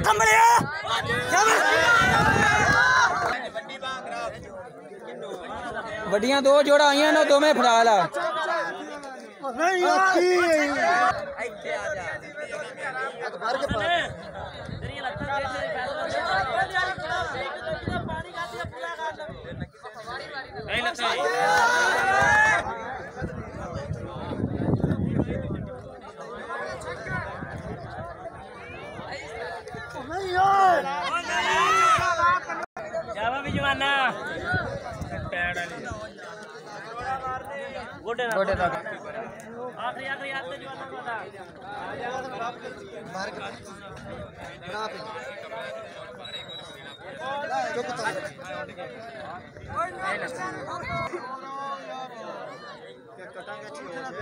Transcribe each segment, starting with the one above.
वड्डियां दो जोड़ा आईयां ना दोवें फड़ा ला। जावा भी जवाना गोटे तक आखिरी आखिरी आते जवाना बता बाहर के कहां पे जो कुछ कटांगे अच्छी हो जाए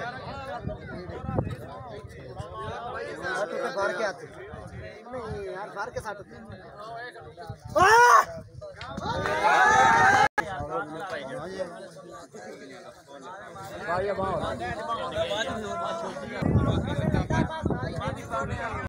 तो बाहर के आते नहीं यार बाहर के साथ भाई